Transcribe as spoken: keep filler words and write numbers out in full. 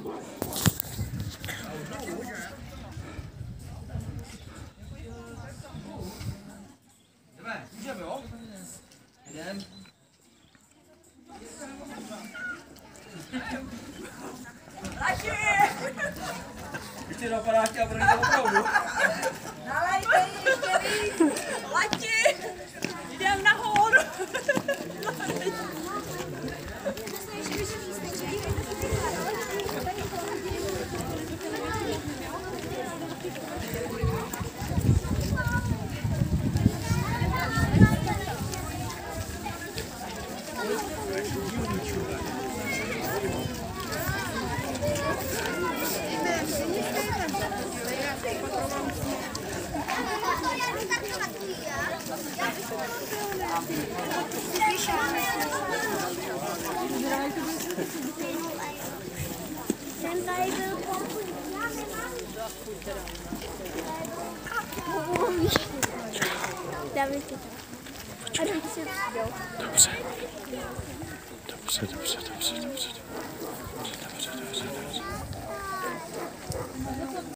Můžeme, jo? Jdem. Laši! Ještě do padáky a bude to opravdu. Nalejte ještě víc! Lači! Jdem nahoru! Jsem tady byl pokud. Dáme si to. A jdeme si to. Dobře. Dobře, dobře, dobře, dobře, dobře.